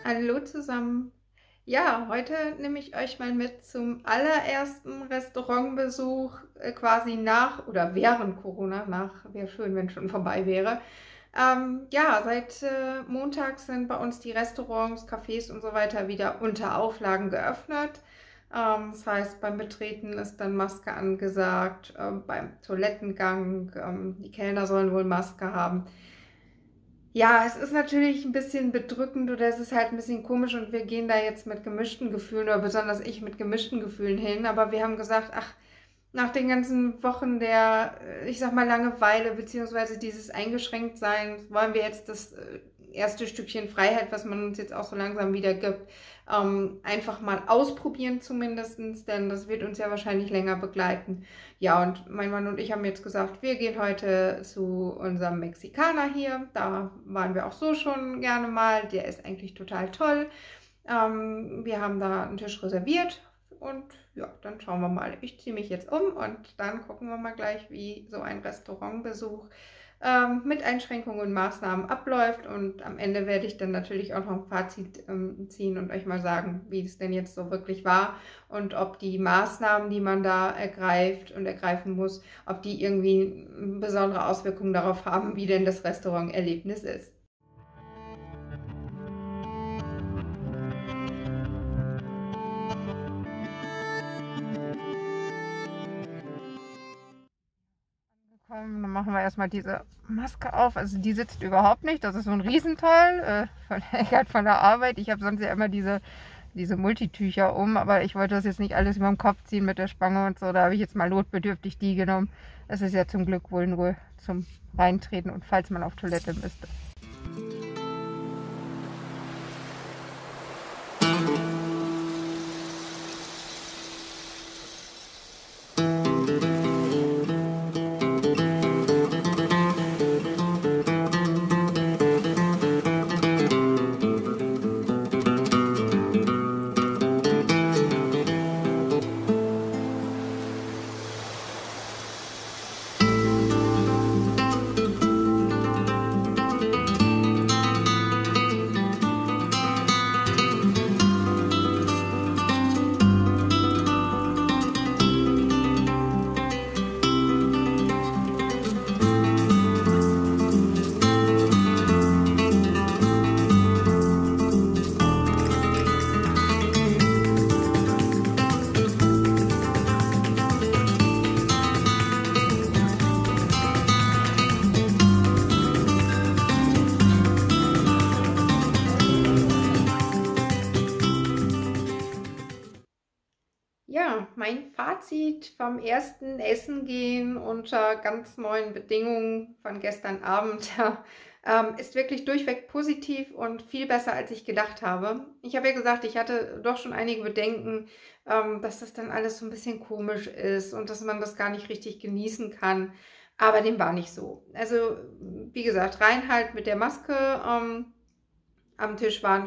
Hallo zusammen. Ja, heute nehme ich euch mal mit zum allerersten Restaurantbesuch quasi nach oder während Corona. Wäre schön, wenn es schon vorbei wäre. Ja, seit Montag sind bei uns die Restaurants, Cafés und so weiter wieder unter Auflagen geöffnet. Das heißt, beim Betreten ist dann Maske angesagt, beim Toilettengang, die Kellner sollen wohl Maske haben. Ja, es ist natürlich ein bisschen bedrückend oder es ist halt ein bisschen komisch und wir gehen da jetzt mit gemischten Gefühlen oder besonders ich mit gemischten Gefühlen hin. Aber wir haben gesagt, ach, nach den ganzen Wochen der, ich sag mal, Langeweile beziehungsweise dieses Eingeschränktsein, wollen wir jetzt das erste Stückchen Freiheit, was man uns jetzt auch so langsam wieder gibt, einfach mal ausprobieren zumindestens, denn das wird uns ja wahrscheinlich länger begleiten. Ja, und mein Mann und ich haben jetzt gesagt, wir gehen heute zu unserem Mexikaner hier. Da waren wir auch so schon gerne mal. Der ist eigentlich total toll. Wir haben da einen Tisch reserviert und ja, dann schauen wir mal. Ich ziehe mich jetzt um und dann gucken wir mal gleich, wie so ein Restaurantbesuch mit Einschränkungen und Maßnahmen abläuft. Und am Ende werde ich dann natürlich auch noch ein Fazit ziehen und euch mal sagen, wie es denn jetzt so wirklich war und ob die Maßnahmen, die man da ergreift und ergreifen muss, ob die irgendwie besondere Auswirkungen darauf haben, wie denn das Restauranterlebnis ist. Komm, dann machen wir erstmal diese Maske auf. Also die sitzt überhaupt nicht. Das ist so ein Riesenteil von Eckart von der Arbeit. Ich habe sonst ja immer diese Multitücher um, aber ich wollte das jetzt nicht alles über den Kopf ziehen mit der Spange und so. Da habe ich jetzt mal notbedürftig die genommen. Das ist ja zum Glück wohl nur zum Reintreten und falls man auf Toilette müsste. Ja, mein Fazit vom ersten Essen gehen unter ganz neuen Bedingungen von gestern Abend ist wirklich durchweg positiv und viel besser, als ich gedacht habe. Ich habe ja gesagt, ich hatte doch schon einige Bedenken, dass das dann alles so ein bisschen komisch ist und dass man das gar nicht richtig genießen kann. Aber dem war nicht so. Also, wie gesagt, rein halt mit der Maske. Am Tisch waren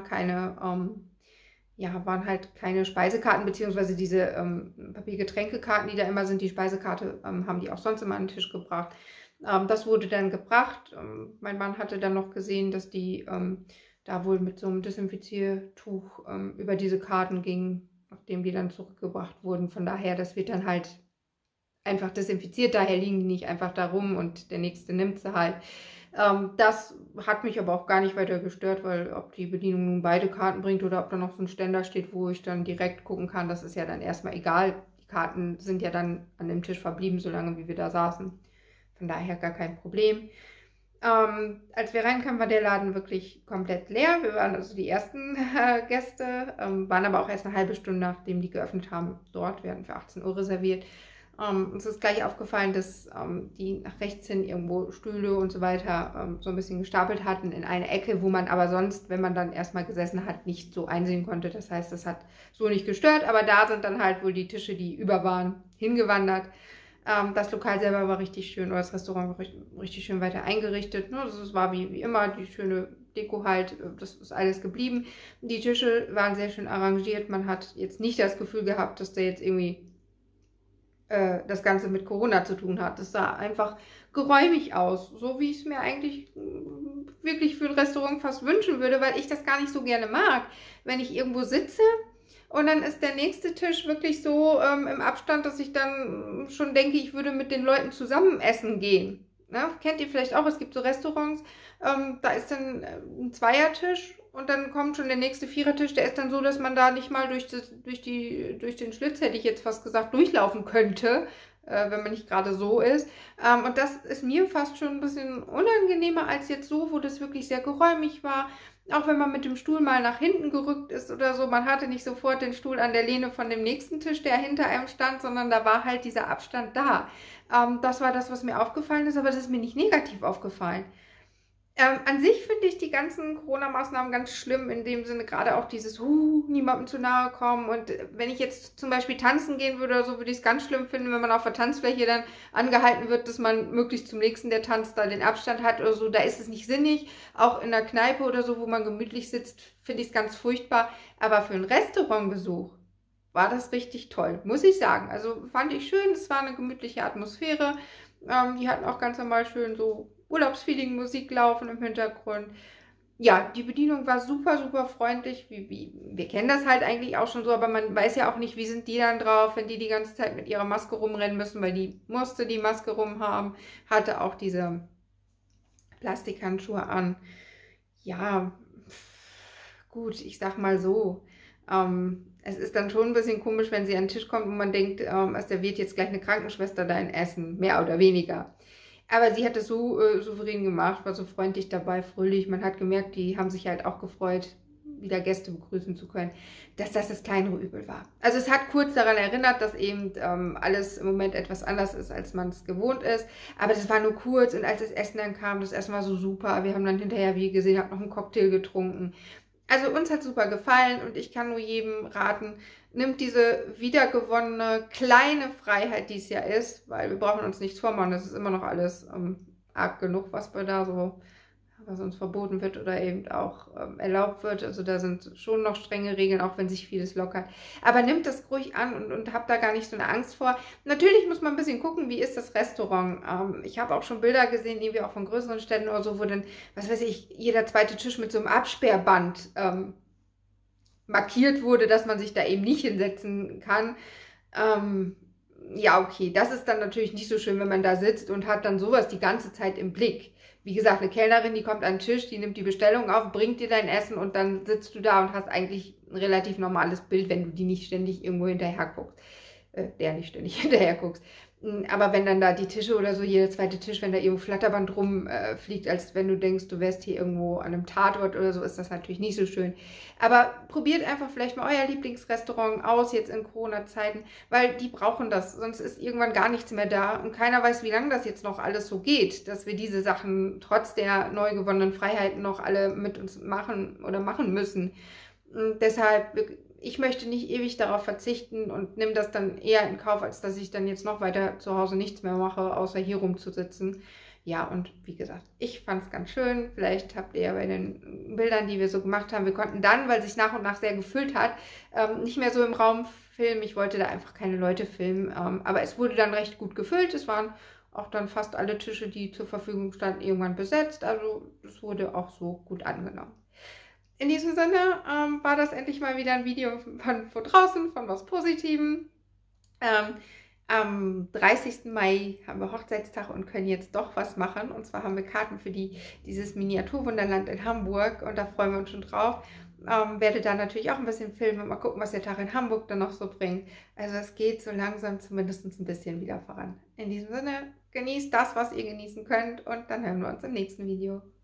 waren halt keine Speisekarten, beziehungsweise diese Papiergetränkekarten, die da immer sind. Die Speisekarte haben die auch sonst immer an den Tisch gebracht. Das wurde dann gebracht. Mein Mann hatte dann noch gesehen, dass die da wohl mit so einem Desinfiziertuch über diese Karten gingen, nachdem die dann zurückgebracht wurden. Von daher, das wird dann halt einfach desinfiziert, daher liegen die nicht einfach da rum und der Nächste nimmt sie halt. Das hat mich aber auch gar nicht weiter gestört, weil ob die Bedienung nun beide Karten bringt oder ob da noch so ein Ständer steht, wo ich dann direkt gucken kann, das ist ja dann erstmal egal. Die Karten sind ja dann an dem Tisch verblieben, solange wie wir da saßen. Von daher gar kein Problem. Als wir reinkamen, war der Laden wirklich komplett leer. Wir waren also die ersten Gäste, waren aber auch erst eine halbe Stunde, nachdem die geöffnet haben, dort. Wir hatten für 18 Uhr reserviert. Uns ist gleich aufgefallen, dass die nach rechts hin irgendwo Stühle und so weiter so ein bisschen gestapelt hatten in eine Ecke, wo man aber sonst, wenn man dann erstmal gesessen hat, nicht so einsehen konnte. Das heißt, das hat so nicht gestört, aber da sind dann halt wohl die Tische, die über waren, hingewandert. Das Lokal selber war richtig schön, oder das Restaurant war richtig schön weiter eingerichtet. Ne? Das war wie immer die schöne Deko halt, das ist alles geblieben. Die Tische waren sehr schön arrangiert. Man hat jetzt nicht das Gefühl gehabt, dass da jetzt irgendwie das Ganze mit Corona zu tun hat. Es sah einfach geräumig aus, so wie ich es mir eigentlich wirklich für ein Restaurant fast wünschen würde, weil ich das gar nicht so gerne mag, wenn ich irgendwo sitze und dann ist der nächste Tisch wirklich so im Abstand, dass ich dann schon denke, ich würde mit den Leuten zusammen essen gehen. Ne? Kennt ihr vielleicht auch, es gibt so Restaurants, da ist dann ein Zweiertisch und dann kommt schon der nächste Vierertisch, der ist dann so, dass man da nicht mal durch den Schlitz, hätte ich jetzt fast gesagt, durchlaufen könnte, wenn man nicht gerade so ist. Und das ist mir fast schon ein bisschen unangenehmer als jetzt so, wo das wirklich sehr geräumig war. Auch wenn man mit dem Stuhl mal nach hinten gerückt ist oder so, man hatte nicht sofort den Stuhl an der Lehne von dem nächsten Tisch, der hinter einem stand, sondern da war halt dieser Abstand da. Das war das, was mir aufgefallen ist, aber das ist mir nicht negativ aufgefallen. An sich finde ich die ganzen Corona-Maßnahmen ganz schlimm, in dem Sinne gerade auch dieses, niemandem zu nahe kommen. Und wenn ich jetzt zum Beispiel tanzen gehen würde oder so, würde ich es ganz schlimm finden, wenn man auf der Tanzfläche dann angehalten wird, dass man möglichst zum nächsten, der tanzt, da den Abstand hat oder so. Da ist es nicht sinnig. Auch in der Kneipe oder so, wo man gemütlich sitzt, finde ich es ganz furchtbar. Aber für einen Restaurantbesuch war das richtig toll, muss ich sagen. Also fand ich schön, es war eine gemütliche Atmosphäre. Die hatten auch ganz normal schön so Urlaubsfeeling, Musik laufen im Hintergrund. Ja, die Bedienung war super, super freundlich. Wir kennen das halt eigentlich auch schon so, aber man weiß ja auch nicht, wie sind die dann drauf, wenn die ganze Zeit mit ihrer Maske rumrennen müssen, weil die musste die Maske rumhaben, hatte auch diese Plastikhandschuhe an. Ja, gut, ich sag mal so. Es ist dann schon ein bisschen komisch, wenn sie an den Tisch kommt und man denkt, es serviert jetzt gleich eine Krankenschwester dein Essen, mehr oder weniger. Aber sie hat es so souverän gemacht, war so freundlich dabei, fröhlich. Man hat gemerkt, die haben sich halt auch gefreut, wieder Gäste begrüßen zu können, dass das kleinere Übel war. Also es hat kurz daran erinnert, dass eben alles im Moment etwas anders ist, als man es gewohnt ist. Aber das war nur kurz und als das Essen dann kam, das Essen war so super. Wir haben dann hinterher, wie ihr gesehen habt, noch einen Cocktail getrunken. Also uns hat super gefallen und ich kann nur jedem raten, nimmt diese wiedergewonnene kleine Freiheit, die es ja ist, weil wir brauchen uns nichts vormachen, das ist immer noch alles arg genug, was wir da so, was uns verboten wird oder eben auch erlaubt wird. Also da sind schon noch strenge Regeln, auch wenn sich vieles lockert. Aber nimmt das ruhig an und habt da gar nicht so eine Angst vor. Natürlich muss man ein bisschen gucken, wie ist das Restaurant. Ich habe auch schon Bilder gesehen, irgendwie auch von größeren Städten oder so, wo dann, was weiß ich, jeder zweite Tisch mit so einem Absperrband markiert wurde, dass man sich da eben nicht hinsetzen kann. Ja, okay, das ist dann natürlich nicht so schön, wenn man da sitzt und hat dann sowas die ganze Zeit im Blick. Wie gesagt, eine Kellnerin, die kommt an den Tisch, die nimmt die Bestellung auf, bringt dir dein Essen und dann sitzt du da und hast eigentlich ein relativ normales Bild, wenn du die nicht ständig irgendwo hinterher guckst. Nicht ständig hinterher guckst. Aber wenn dann da die Tische oder so, jeder zweite Tisch, wenn da irgendwo Flatterband rumfliegt, als wenn du denkst, du wärst hier irgendwo an einem Tatort oder so, ist das natürlich nicht so schön. Aber probiert einfach vielleicht mal euer Lieblingsrestaurant aus, jetzt in Corona-Zeiten, weil die brauchen das, sonst ist irgendwann gar nichts mehr da und keiner weiß, wie lange das jetzt noch alles so geht, dass wir diese Sachen trotz der neu gewonnenen Freiheiten noch alle mit uns machen oder machen müssen. Und deshalb, ich möchte nicht ewig darauf verzichten und nehme das dann eher in Kauf, als dass ich dann jetzt noch weiter zu Hause nichts mehr mache, außer hier rumzusitzen. Ja, und wie gesagt, ich fand es ganz schön. Vielleicht habt ihr ja bei den Bildern, die wir so gemacht haben, wir konnten dann, weil sich nach und nach sehr gefüllt hat, nicht mehr so im Raum filmen. Ich wollte da einfach keine Leute filmen, aber es wurde dann recht gut gefüllt. Es waren auch dann fast alle Tische, die zur Verfügung standen, irgendwann besetzt. Also das wurde auch so gut angenommen. In diesem Sinne war das endlich mal wieder ein Video von draußen, von was Positivem. Am 30. Mai haben wir Hochzeitstag und können jetzt doch was machen. Und zwar haben wir Karten für dieses Miniaturwunderland in Hamburg und da freuen wir uns schon drauf. Werde da natürlich auch ein bisschen filmen und mal gucken, was der Tag in Hamburg dann noch so bringt. Also es geht so langsam zumindest ein bisschen wieder voran. In diesem Sinne, genießt das, was ihr genießen könnt und dann hören wir uns im nächsten Video.